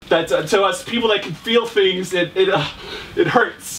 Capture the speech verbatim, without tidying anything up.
That uh, to us people that can feel things, it it uh, it hurts.